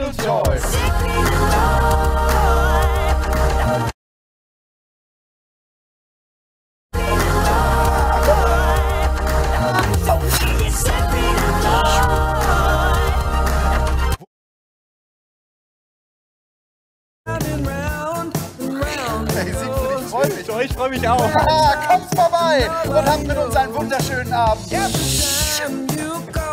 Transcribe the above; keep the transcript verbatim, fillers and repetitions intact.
little joy. Hey Siegfried, ich freue mich. Ich freue mich auch. Ja, kommt vorbei und habt mit uns einen wunderschönen Abend.